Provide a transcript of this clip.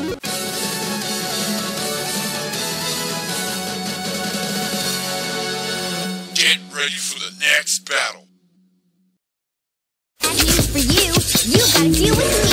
Get ready for the next battle. Bad news for you. You gotta deal with me.